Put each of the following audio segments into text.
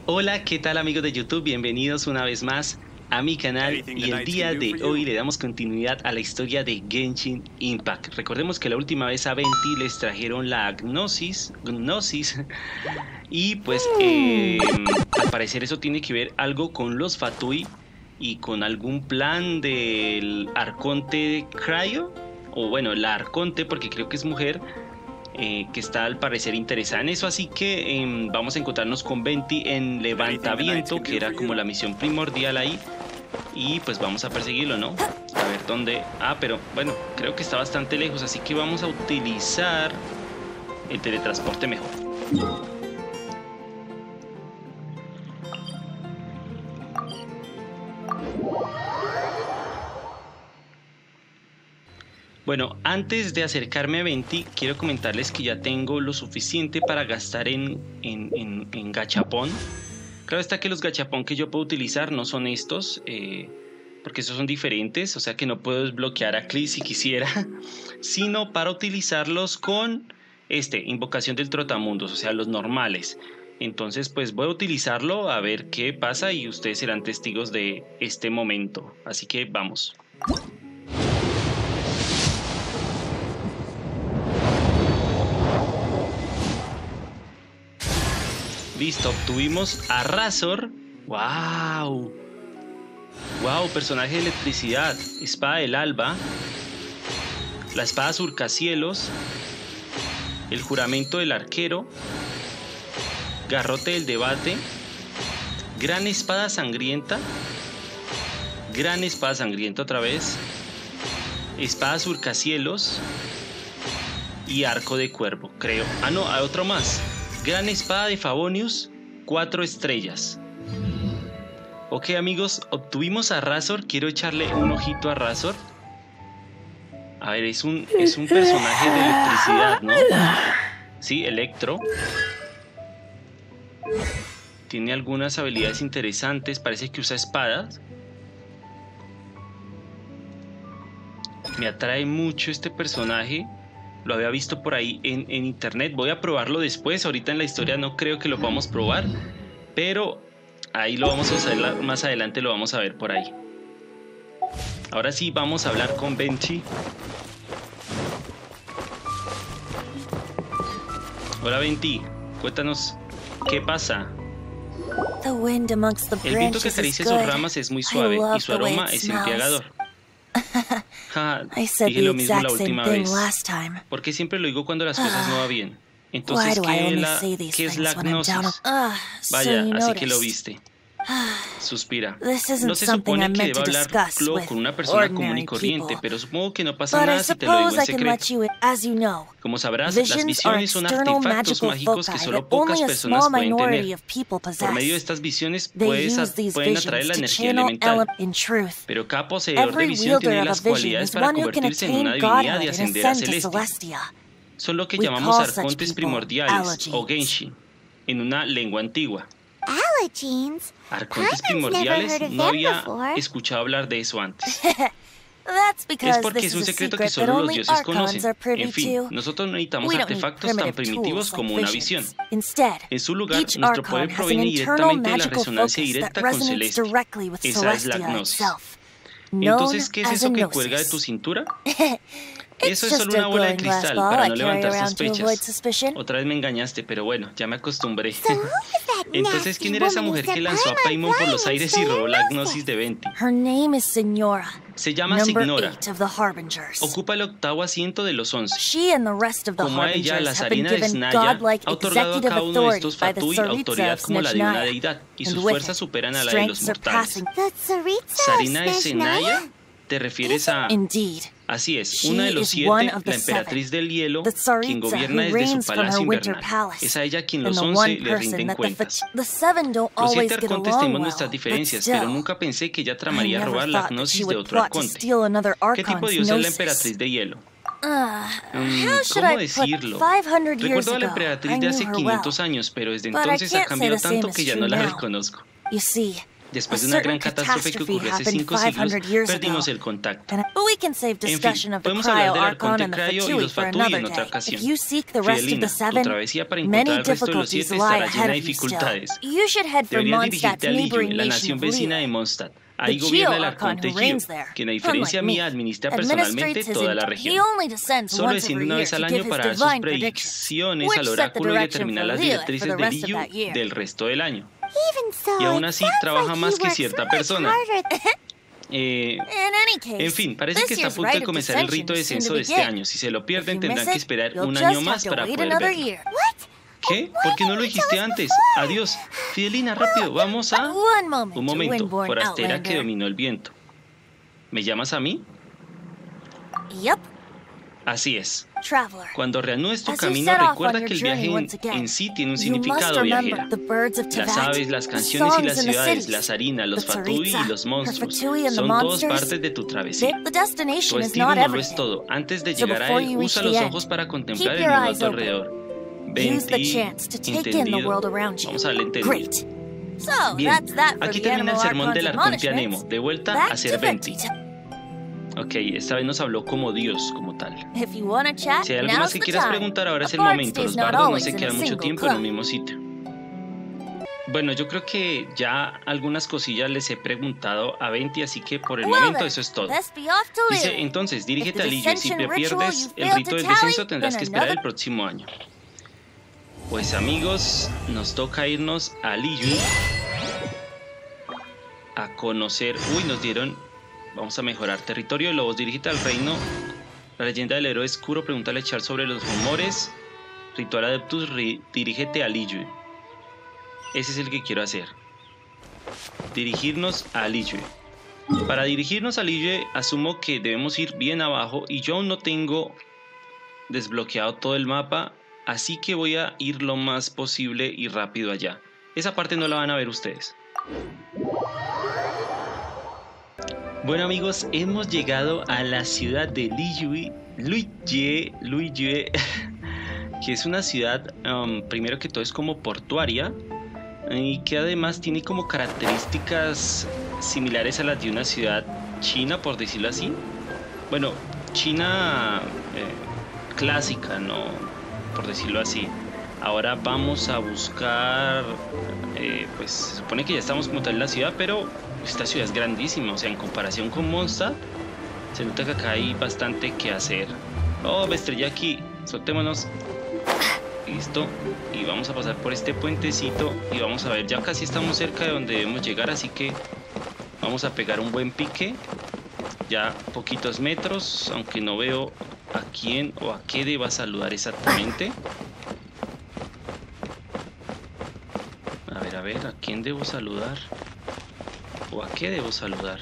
Hola, ¿qué tal amigos de YouTube? Bienvenidos una vez más a mi canal y el día de hoy le damos continuidad a la historia de Genshin Impact. Recordemos que la última vez a Venti les trajeron la Gnosis y pues al parecer eso tiene que ver algo con los Fatui y con algún plan del Arconte de Cryo, o bueno, la Arconte porque creo que es mujer. Que está al parecer interesada en eso, así que vamos a encontrarnos con Venti en Levantamiento, que era como la misión primordial ahí, y pues vamos a perseguirlo, ¿no? A ver dónde... Ah, pero bueno, creo que está bastante lejos, así que vamos a utilizar el teletransporte mejor. Bueno, antes de acercarme a Venti, quiero comentarles que ya tengo lo suficiente para gastar en gachapón. Claro está que los gachapón que yo puedo utilizar no son estos, porque esos son diferentes, o sea que no puedo desbloquear a Clee si quisiera, sino para utilizarlos con Invocación del Trotamundos, o sea, los normales. Entonces, pues voy a utilizarlo a ver qué pasa y ustedes serán testigos de este momento. Así que vamos. Listo, obtuvimos a Razor. ¡Wow! ¡Wow! Personaje de electricidad. Espada del Alba. La espada surcacielos. El juramento del arquero. Garrote del debate. Gran espada sangrienta. Gran espada sangrienta otra vez. Espada surcacielos. Y arco de cuervo, creo. Ah, no, hay otro más. Gran espada de Favonius, 4 estrellas. Ok amigos, obtuvimos a Razor. Quiero echarle un ojito a Razor. A ver, es un personaje de electricidad, ¿no? Sí, Electro. Tiene algunas habilidades interesantes. Parece que usa espadas. Me atrae mucho este personaje. Lo había visto por ahí en internet. Voy a probarlo después. Ahorita en la historia no creo que lo podamos probar, pero ahí lo vamos a usar. Más adelante lo vamos a ver por ahí. Ahora sí vamos a hablar con Venti. Hola Venti, cuéntanos qué pasa. El viento que acaricia sus ramas es muy suave y su aroma es embriagador. Dije lo mismo la última vez. ¿Por qué siempre lo digo cuando las cosas no van bien? Entonces, ¿qué es la gnosis? Vaya, así que lo viste. Suspira. No se supone que deba hablar con una persona común y corriente, pero supongo que no pasa nada si te lo digo en secreto. Como sabrás, las visiones son artefactos mágicos que solo pocas personas pueden tener. Por medio de estas visiones pueden atraer la energía elemental. Pero cada poseedor de visión tiene las cualidades para convertirse en una divinidad y ascender a celeste. Son lo que llamamos arcontes primordiales o Genshin, en una lengua antigua. Arcontes primordiales, no había escuchado hablar de eso antes. Es porque es un secreto que solo los dioses conocen. En fin, nosotros no necesitamos artefactos tan primitivos como una visión. En su lugar, nuestro poder proviene directamente de la resonancia directa con Celeste. Esa es la gnosis. Entonces, ¿qué es eso que cuelga de tu cintura? Eso es solo una bola de cristal para no levantar sospechas. Otra vez me engañaste, pero bueno, ya me acostumbré. Entonces, ¿quién era esa mujer que lanzó a Paimon por los aires y robó la gnosis de Venti? Se llama Signora. Ocupa el 8º asiento de los 11. Como a ella, la Zarina de Snaya ha otorgado a cada uno de estos Fatui autoridad como la de una deidad, y sus fuerzas superan a la de los mortales. ¿Zarina de Snaya? ¿Te refieres a...? Así es, una de los 7, la emperatriz del hielo, quien gobierna desde su palacio invernal. Es a ella quien los 11 le rinden cuentas. Los 7 arcontes tenemos nuestras diferencias, pero nunca pensé que ella tramaría robar la gnosis de otro arconte. ¿Qué tipo de diosa es la emperatriz de hielo? ¿Cómo decirlo? Recuerdo a la emperatriz de hace 500 años, pero desde entonces ha cambiado tanto que ya no la reconozco. Después de una gran catástrofe que ocurrió hace 5 siglos, perdimos el contacto. En fin, podemos hablar del Arconte Cryo y los Fatui en otra ocasión. Fidelina, tu travesía para encontrar el resto de los 7 estará llena de dificultades. Deberías dirigirte a Liyue, la nación vecina de Mondstadt. Ahí gobierna el Arconte Gio, quien a diferencia mía administra personalmente toda la región. Solo desciende una vez al año para dar sus predicciones al oráculo y determinar las directrices de Liyue del resto del año. Y aún así trabaja más que cierta persona. En fin, parece que está a punto de comenzar el rito de descenso de este año. Si se lo pierden, tendrán que esperar un año más para poder verlo. ¿Qué? ¿Por qué no lo dijiste antes? Adiós. Fidelina, rápido, vamos a... Un momento, forastera que dominó el viento. ¿Me llamas a mí? Así es. Cuando reanudes tu camino, recuerda que el viaje en sí tiene un significado, viajera. Las aves, las canciones y las ciudades, las harinas, los fatui y los monstruos, son todos partes de tu travesía. Tu destino no lo es todo. Antes de llegar a él, usa los ojos para contemplar el mundo a tu alrededor. Venti, entendido. Vamos a darle entendido. Bien, aquí termina el sermón del Arconte Anemo. De vuelta a ser Venti. Ok, esta vez nos habló como Dios, como tal. Si hay algo más que quieras preguntar, ahora es el momento. Los bardos no se quedan mucho tiempo en el mismo sitio. Bueno, yo creo que ya algunas cosillas les he preguntado a Venti, así que por el momento eso es todo. Dice, entonces, dirígete a Liyue. Si te pierdes el rito del descenso, tendrás que esperar el próximo año. Pues amigos, nos toca irnos a Liyue a conocer... Uy, nos dieron... Vamos a mejorar territorio de lobos. Dirígete al reino. La leyenda del héroe oscuro. Pregúntale a Char sobre los rumores. Ritual Adeptus. Dirígete a Liyue. Ese es el que quiero hacer. Dirigirnos a Liyue. Para dirigirnos a Liyue, asumo que debemos ir bien abajo. Y yo aún no tengo desbloqueado todo el mapa. Así que voy a ir lo más posible y rápido allá. Esa parte no la van a ver ustedes. Bueno amigos, hemos llegado a la ciudad de Liyue, que es una ciudad, primero que todo es como portuaria y que además tiene como características similares a las de una ciudad china, por decirlo así. Bueno, China clásica, ¿no? Por decirlo así. Ahora vamos a buscar, pues se supone que ya estamos como tal en la ciudad, pero esta ciudad es grandísima, o sea, en comparación con Mondstadt, se nota que acá hay bastante que hacer. Oh, me estrellé aquí, soltémonos. Listo, y vamos a pasar por este puentecito y vamos a ver, ya casi estamos cerca de donde debemos llegar, así que vamos a pegar un buen pique. Ya poquitos metros, aunque no veo a quién o a qué deba saludar exactamente. A ver, ¿a quién debo saludar? ¿O a qué debo saludar?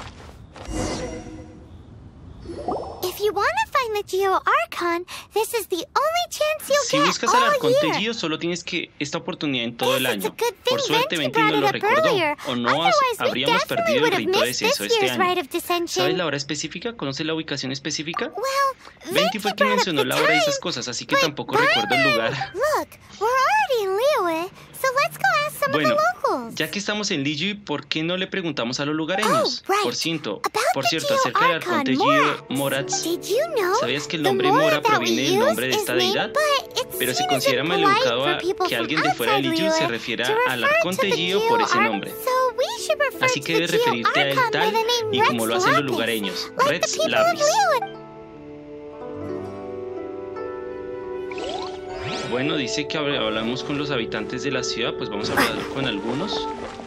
Si buscas al Arconte Gio, solo tienes que esta oportunidad en todo el año. Por suerte, Venti nos lo recordó, o no habríamos perdido el rito de descenso este año. ¿Sabes la hora específica? ¿Conoces la ubicación específica? Venti fue quien mencionó la hora y esas cosas, así que tampoco recuerdo el lugar. Bueno, ya que estamos en Liyue, ¿por qué no le preguntamos a los lugareños? Por cierto, acerca del Arconte Gio Moratz, ¿sabías que el nombre Mora proviene del nombre de esta deidad? Pero se considera maleducado que alguien de fuera de Liyue se refiera al Arconte Gio por ese nombre. Así que debes referirte a él tal y como lo hacen los lugareños, Reds Lapis. Bueno, dice que hablamos con los habitantes de la ciudad, pues vamos a hablar con algunos.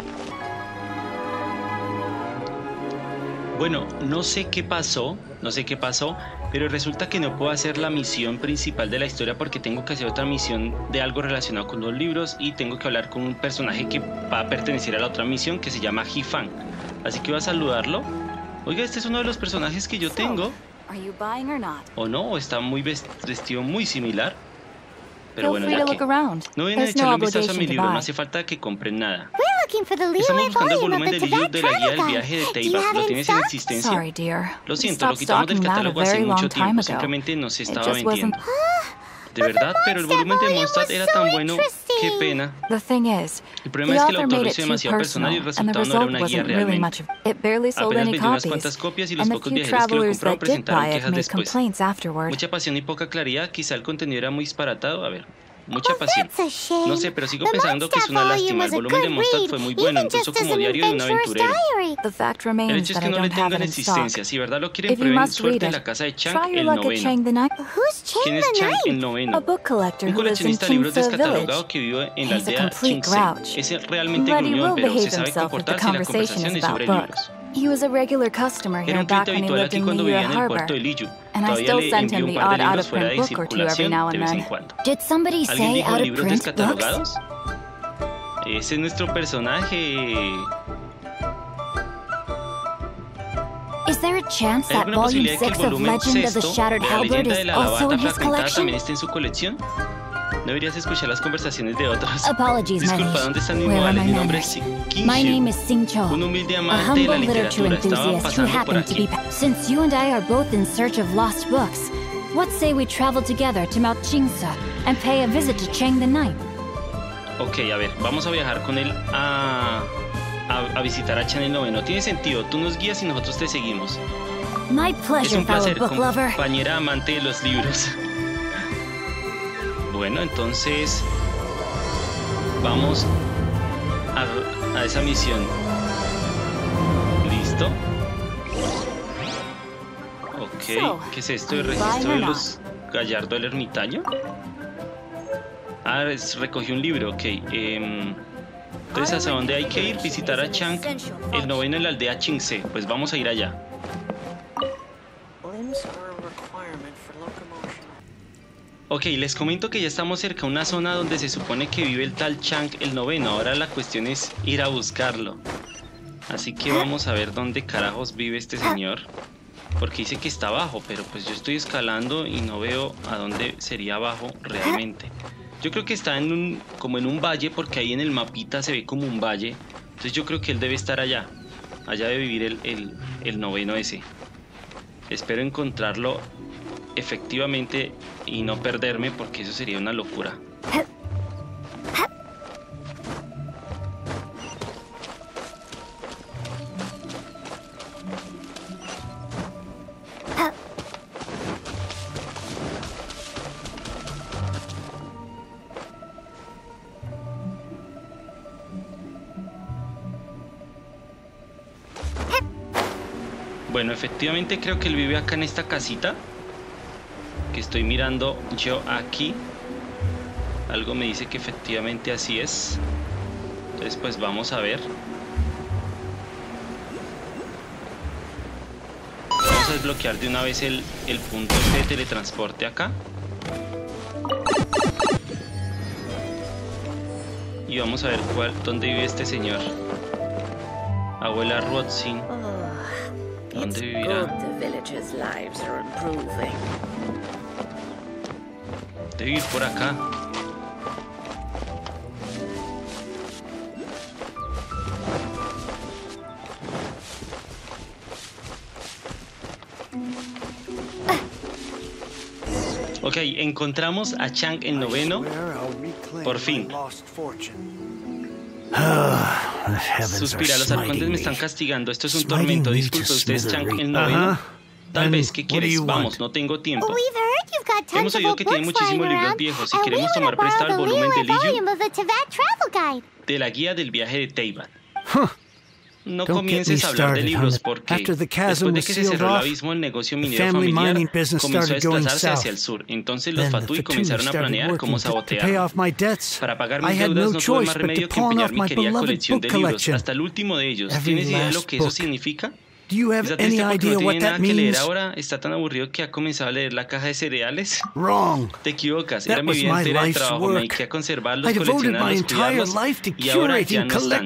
Bueno, no sé qué pasó, pero resulta que no puedo hacer la misión principal de la historia porque tengo que hacer otra misión de algo relacionado con los libros y tengo que hablar con un personaje que va a pertenecer a la otra misión que se llama Hifang. Así que voy a saludarlo. Oiga, este es uno de los personajes que yo tengo. ¿O no? ¿O está muy vestido muy similar? Pero bueno, ya que no vienen a echarle un vistazo a mi libro, no hace falta que compren nada. Estamos buscando el volumen de Liyue de la guía del viaje de Teyvat. ¿Lo tienes en existencia? Lo siento, lo quitamos del catálogo hace mucho tiempo, simplemente no se estaba vendiendo. De verdad, pero el volumen de Mondstadt era tan bueno Qué pena. El problema es que el autor lo hizo demasiado personal y el resultado no era una guía realmente. Apenas vendió unas cuantas copias y los pocos viajeros que lo compraron presentaron quejas después. Mucha pasión y poca claridad, quizá el contenido era muy disparatado. A ver, mucha pasión. No sé, pero sigo pensando que es una lástima. El volumen de Mondstadt fue muy bueno, incluso como diario de un aventurero. El hecho es que no le tengan existencia. Si verdad lo quieren, prueben suerte en la casa de Chang el noveno. ¿Quién es Chang el noveno? Un coleccionista de libros descatalogado que vive en la aldea Qingse. Es realmente gruñón, pero se sabe comportar si la conversación es sobre libros. Era un cliente habitual aquí cuando vivía en el puerto de Liyu. Todavía le envío un par de libros fuera de circulación de vez en cuando. ¿Alguien dijo libros descatalogados? Ese es nuestro personaje. ¿Hay alguna posibilidad de que el volumen sexto de la leyenda de la alabarda fragmentada también esté en su colección? No deberías escuchar las conversaciones de otros. Disculpa, ¿dónde están mis modales? Mi nombre es Kinshu, un humilde amante de la literatura. Estaba pasando por aquí. Since you and I are both in search of lost books, what say we travel together to Mount Qingse and pay a visit to Chang the Ninth? Ok, a ver, vamos a viajar con él a visitar a Chang el noveno. Tiene sentido, tú nos guías y nosotros te seguimos. My pleasure, es un placer, fellow book lover. Compañera amante de los libros. Bueno, entonces vamos a esa misión. ¿Listo? Ok, ¿qué es esto? ¿El registro de los Gallardo del Ermitaño? Ah, recogió un libro, ok. Entonces, ¿hacia dónde hay que ir? Visitar a Chang el noveno en la aldea Qingse. Pues vamos a ir allá. Ok, les comento que ya estamos cerca de una zona donde se supone que vive el tal Chang el noveno. Ahora la cuestión es ir a buscarlo. Así que vamos a ver dónde carajos vive este señor. Porque dice que está abajo, pero pues yo estoy escalando y no veo a dónde sería abajo realmente. Yo creo que está como en un valle, porque ahí en el mapita se ve como un valle. Entonces yo creo que él debe estar allá. Allá debe vivir el noveno ese. Espero encontrarlo efectivamente y no perderme, porque eso sería una locura. Bueno, efectivamente creo que él vive acá en esta casita que estoy mirando yo aquí. Algo me dice que efectivamente así es. Entonces pues vamos a ver. Vamos a desbloquear de una vez el punto de teletransporte acá. Y vamos a ver dónde vive este señor. Abuela Rodzin. ¿Dónde vivirá? Debe ir por acá. Ok, encontramos a Chang el noveno. Por fin. Suspira, los arcontes me están castigando. Esto es un tormento. Disculpe, ¿usted es Chang el noveno? Tal vez, ¿qué quieres? Vamos, no tengo tiempo. Hemos oído que tiene muchísimos libros viejos y queremos tomar prestado el volumen de Liyu de la guía del viaje de Teyvat. No comiences a hablar de libros porque después de que se cerró el abismo, el negocio minero familiar comenzó a desplazarse hacia el sur. Entonces los Fatui comenzaron a planear cómo sabotear. Para pagar mis deudas no tuve más remedio que empeñar mi querida colección de libros, hasta el último de ellos. ¿Tienes idea de lo que eso significa? Está triste porque no tiene nada que leer ahora. Está tan aburrido que ha comenzado a leer la caja de cereales. Te equivocas. Era mi vida entera de trabajo. Me dediqué a conservarlos, coleccionarlos, cuidarlos y ahora ya no están.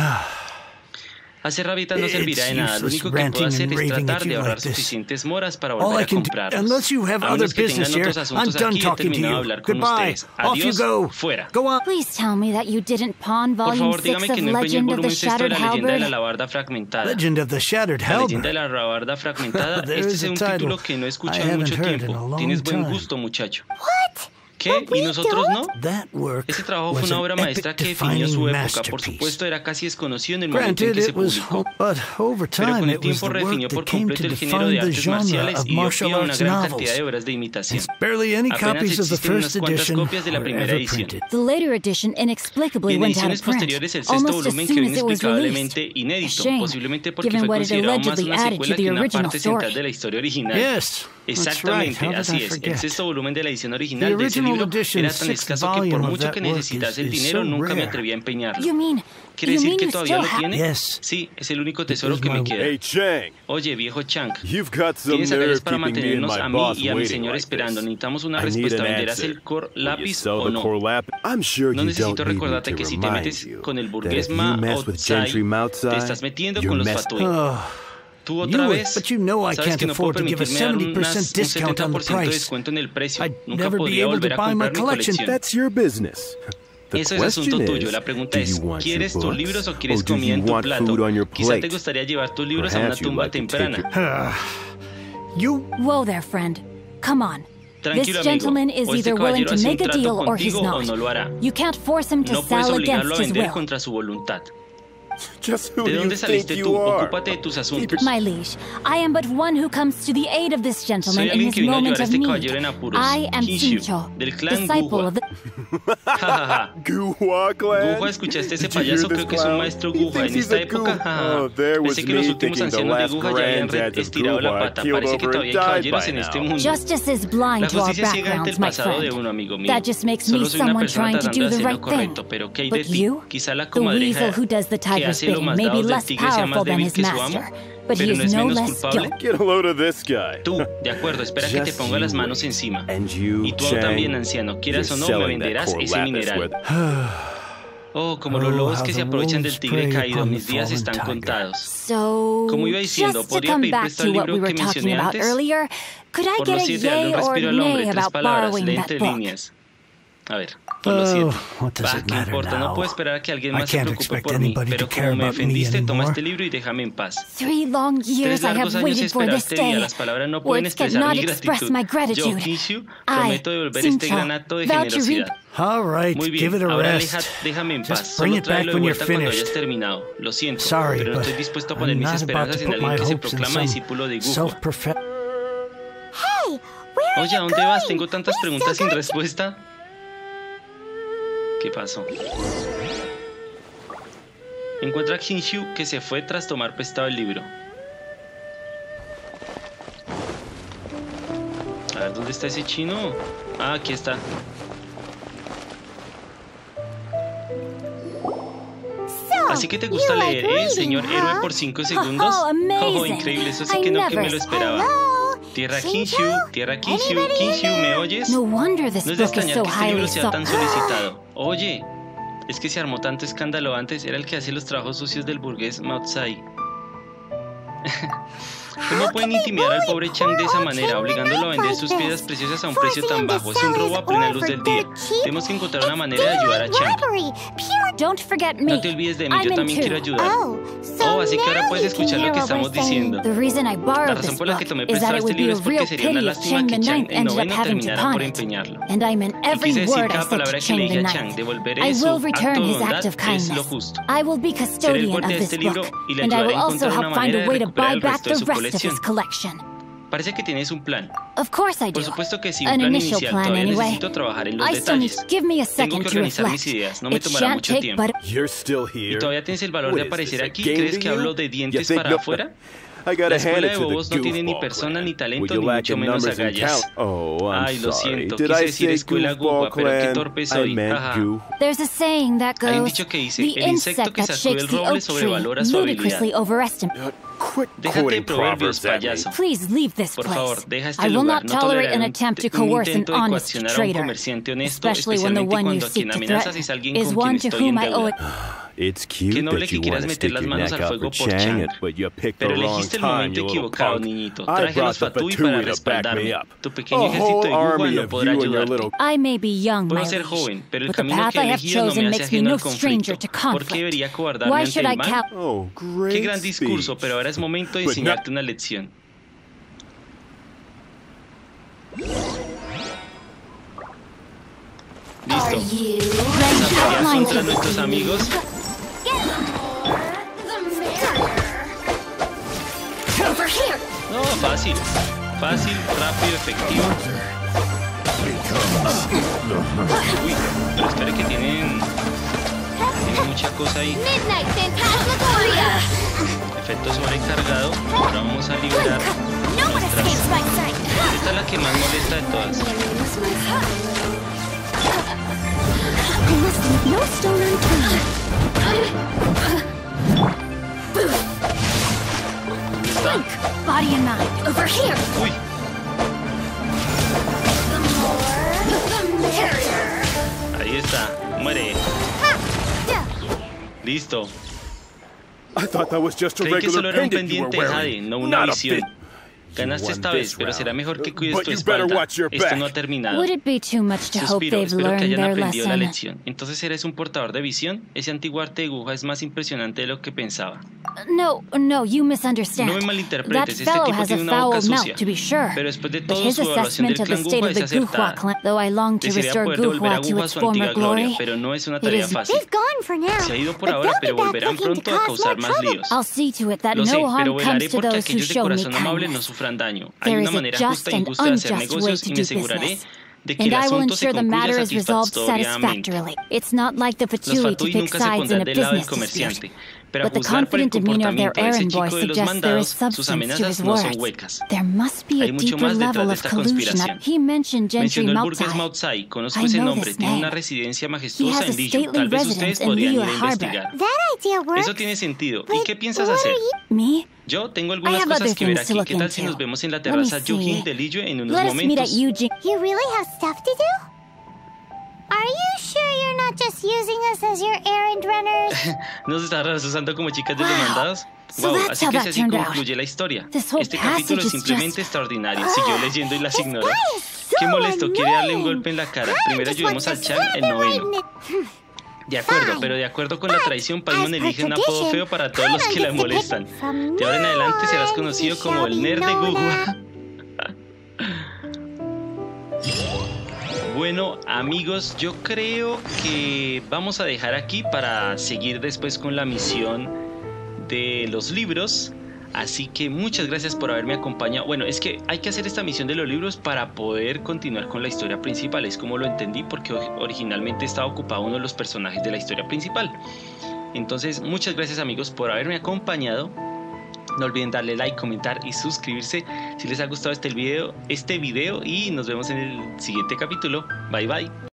Hacer rabietas no servirá de nada. Lo único que puedo hacer es tratar de ahorrar suficientes moras para volver a comprarlos. A menos que tengan otros asuntos aquí, he terminado de hablar con ustedes. Adiós, fuera. Por favor, dígame que no empeñé el volumen sexto de la leyenda de la alabarda fragmentada. La leyenda de la alabarda fragmentada. Este es un título que no he escuchado en mucho tiempo. Tienes buen gusto, muchacho. ¿Qué? ¿Y nosotros no? Ese trabajo fue una obra maestra que definió su época. Por supuesto, era casi desconocido en el momento en que se publicó. Pero con el tiempo redefinió por completo el género de artes marciales y dio pie a una gran cantidad de obras de imitación. Apenas existen unas cuantas copias de la primera edición. Y en ediciones posteriores, el sexto volumen quedó inexplicablemente inédito, posiblemente porque fue considerado más una secuela que una parte central de la historia original. Exactamente, así es. El sexto volumen de la edición original de ese libro era tan escaso que por mucho que necesitase el dinero, nunca me atreví a empeñarlo. ¿Quiere decir que todavía lo tiene? Sí, es el único tesoro que me queda. Oye, viejo Chang, tienes arreglos para mantenernos a mí y a mi señor esperando. Necesitamos una respuesta. ¿Venderás el core lápiz o no? No necesito recordarte que si te metes con el burgués Mao Tsai, te estás metiendo con los Fatui. Tú otra vez, sabes que no puedo permitirme dar un 70% de descuento en el precio. Nunca podría volver a comprar mi colección. Eso es asunto tuyo. La pregunta es, ¿quieres tus libros o quieres comida en tu plato? Quizá te gustaría llevar tus libros a una tumba temprana. Whoa there, friend. Come on. Tranquilo, This gentleman amigo. is O este either willing caballero to hace un make a trato deal or he's contigo o not. no lo hará. You can't force him to No puedes sell obligarlo a against his vender will. contra su voluntad. ¿De dónde saliste tú? Ocúpate de tus asuntos. My liege, I am but one who comes to the aid of this gentleman Soy in alguien his que vino a moment ayudar a of este need. caballero en apuros. I am Kinshu, Shincho, del clan disciple Guhua. of the... Jajaja. Guhua, ¿escuchaste a este payaso? Creo que es un maestro Guhua. En esta época, jajaja. Pensé que los últimos ancianos de Guhua ya habían estirado la pata. Parece que todavía hay caballeros en este mundo. Justice is blind La to our justicia ciega ante el backgrounds, my pasado de friend. uno, amigo mío. That just makes me Solo soy una someone persona trying to tratando do de the hacer lo right thing. correcto, pero ¿qué hay de But ti? you, Quizá la the comadreja weasel who does the que tiger's hace lo bidding, más may be dados del less tigre sea más powerful than débil his que su amo, master, but pero he no is es no menos less culpable. skilled. Get a load of this guy. Tú, de acuerdo, espera que te ponga las manos encima. Y tú también, anciano, quieras o no, me venderás ese mineral. Oh, como los lobos que se aprovechan del tigre caído, mis días están contados. So, Como iba diciendo, just to ¿podría come pedir back prestado el to what we libro were que talking mencioné about antes? earlier, could I Por get los a 7, dale yay un or respiro al hombre, nay 3 about palabras, borrowing lee that entre book? líneas. A ver, por los 7. Bah, ¿qué importa? No puedo esperar a que alguien más se preocupe por mí, pero como me defendiste, toma este libro y déjame en paz. 3 long 3 years I largos have años waited for esperar this este día. day. Las palabras no pueden Words expresar cannot mi express gratitud. my Yo, gratitude. Kinshu, I, prometo devolver este Shincho, gran acto de vow to reap. generosidad. All right, Muy give bien, it a ahora rest. déjame en paz. Just bring Solo it back tráelo de when you're vuelta cuando hayas finished. terminado. Lo siento, Sorry, pero no but estoy dispuesto a poner I'm mis not about esperanzas to en put alguien my que se hopes in proclama some discípulo de Guhua. self-professed... Oye, ¿a dónde vas? Tengo tantas preguntas sin respuesta. ¿Qué pasó? Encuentra a Kinshu, que se fue tras tomar prestado el libro. A ver, ¿dónde está ese chino? Ah, aquí está. Así que te gusta leer, ¿eh, señor héroe por 5 segundos? Oh, increíble, eso sí que no que me lo esperaba. Tierra Kinshu, Kinshu, ¿me oyes? No wonder No this es de book is extrañar so que este libro highly sea sought. tan solicitado. Oye, es que se armó tanto escándalo antes, era el que hace los trabajos sucios del burgués Mao Tsai. ¿Cómo pueden intimidar al pobre Chang de esa manera, obligándolo a vender sus piedras preciosas a un precio tan bajo? Es un robo a plena luz del día. Tenemos que encontrar una manera de ayudar a Chang. Don't forget me. No te olvides de mí, I'm yo in también too. quiero ayudar. Oh, así que ahora puedes escuchar lo que estamos diciendo. The reason I La borrowed razón this por la book que tomé is prestado that it este would be libro a es porque real sería una pity if lástima Chang que the Chang Ninth en ended up noveno having to terminara pawn por it. empeñarlo. And I meant every Quise decir word I cada said to palabra que Chang le the dije a Chang, Ninth. devolveré I su will acto return de his bondad, act of es lo kindness. justo. I will be Seré el custodian guardia of de this este libro book, y le and I ayudaré will a also encontrar una help find manera a de way to recuperar buy el back resto the de su rest of his colección. collection. Parece que tienes un plan. Of course I do. Por supuesto que sí, un An plan initial inicial. plan Todavía anyway. necesito trabajar en los I still need detalles. to give me a Tengo second que to organizar reflect. mis ideas. No me It tomará shan't mucho take tiempo. but You're still here. ¿Y todavía tienes el valor What de is aparecer this, a aquí? game ¿Crees to que you? hablo de You dientes think para no- afuera? I gotta La hand escuela it de to bobos the no tiene ni goofball persona clan. ni talento Would you ni lack mucho in menos numbers and agallas. talent? Oh, I'm Ay, lo sorry. siento. Did Quise I decir say escuela goofball Guhua, pero qué clan? torpe I soy. meant Ajá. goo. There's a saying that Hay un goes, dicho que dice, the el insecto insect que that sacude shakes el the roble oak tree sobrevalora su ludicrously habilidad. overestimates. Quit Déjate de quoting proverbios, proverbs at me. payaso. Please leave this Por place. favor, deja este I will lugar. not No tolerate toleraré an un attempt to coerce an intento de honest coaccionar a un trader, comerciante honesto, especially when the especialmente one you cuando a seek quien to amenazas threaten es alguien is con quien one to estoy whom en I owe deuda. it. It's Qué cute noble that que you quieras want to meter stick las your manos neck al out fuego for por Chang Chang. it, but you picked the Pero wrong elegiste el time, momento you little equivocado, punk. niñito. I Traje a los brought the Fatui para Fatui to back me respaldarme. up. Tu pequeño A ejército whole de Guhua army no of podrá you and your ayudarte. little... I may be young, Puedo my ser liege, joven, pero el but the camino path que I he have elegido no chosen me hace makes me ajeno no al stranger conflicto. to ¿Por qué conflict. debería cobardarme Why ante should el I mal? count? Oh, Qué great gran discurso, speech. pero ahora es momento de But no- enseñarte una lección. Vamos a pelear contra nuestros amigos. No, fácil. Fácil, rápido, efectivo. Uy, pero espere que tienen mucha cosa ahí. Efecto sobrecargado. Ahora vamos a liberar nuestras... Esta es la que más molesta de todas. ¿Dónde está? Uy. Ahí está. Muere. Listo. Creí que solo era un pendiente de Jade, no una visión. Ganaste esta vez, pero será mejor que cuides tu espalda. Esto no ha terminado. Suspiro, espero que hayan aprendido la lección. Entonces, ¿eres un portador de visión? Ese antiguo arte de Guhua es más impresionante de lo que pensaba. No, you misunderstand. No me malinterpretes, este tipo tiene una boca sucia. Pero después de todo, su evaluación del clan Guhua es acertada. Desearía poder devolver a Guhua a su antigua gloria, pero no es una tarea fácil. Se ha ido por ahora, pero volverán pronto a causar más líos. Lo sé, pero velaré porque aquellos de corazón amable no sufran daño. Hay una manera justa y injusta de hacer negocios y me aseguraré de que el asunto se concluya satisfactoriamente. Los Fatui nunca se pondrán del lado del comerciante, pero a juzgar por el comportamiento de ese chico de los mandados, sus amenazas no son huecas. Hay mucho más detrás de esta conspiración. Mencionó el burgués Mao Tsai. Conozco ese nombre. Tiene una residencia majestuosa en Liyue. Tal vez ustedes podrían ir a investigar. Eso tiene sentido. ¿Y qué piensas hacer? Yo tengo algunas cosas que ver aquí. ¿Qué tal si nos vemos en la terraza Yujin de Liyue en unos momentos? Are you sure you're not just using us as your errand runners? ¿Nos estás usando como chicas de los mandados? Wow, así que así concluye la historia. Este capítulo es simplemente extraordinario. Siguió leyendo y las ignoró. Qué molesto, quiere darle un golpe en la cara. Primero ayudemos al Chan, el noveno. De acuerdo, pero de acuerdo con la tradición, Paimon elige un apodo feo para todos los que la molestan. De ahora en adelante serás conocido como el nerd de Guhua. Bueno, amigos, yo creo que vamos a dejar aquí para seguir después con la misión de los libros. Así que muchas gracias por haberme acompañado. Bueno, es que hay que hacer esta misión de los libros para poder continuar con la historia principal. Es como lo entendí, porque originalmente estaba ocupado uno de los personajes de la historia principal. Entonces, muchas gracias, amigos, por haberme acompañado. No olviden darle like, comentar y suscribirse si les ha gustado este video y nos vemos en el siguiente capítulo. Bye bye.